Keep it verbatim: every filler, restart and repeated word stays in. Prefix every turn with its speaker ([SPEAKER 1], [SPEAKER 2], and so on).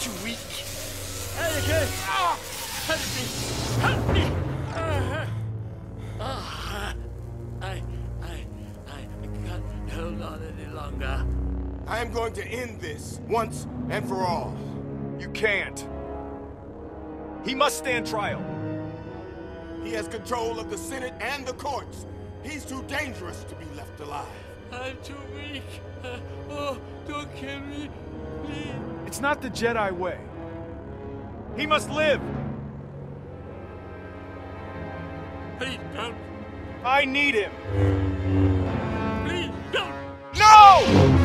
[SPEAKER 1] too weak. Anakin! Ah! Help me! Help me! Uh, uh, I, I, I can't hold on any longer.
[SPEAKER 2] I am going to end this once and for all.
[SPEAKER 3] You can't. He must stand trial.
[SPEAKER 2] He has control of the Senate and the courts. He's too dangerous to be left alive.
[SPEAKER 1] I'm too weak. Uh, oh, don't kill me, please.
[SPEAKER 3] It's not the Jedi way. He must live.
[SPEAKER 1] Please don't.
[SPEAKER 3] I need him.
[SPEAKER 1] Please don't.
[SPEAKER 3] No!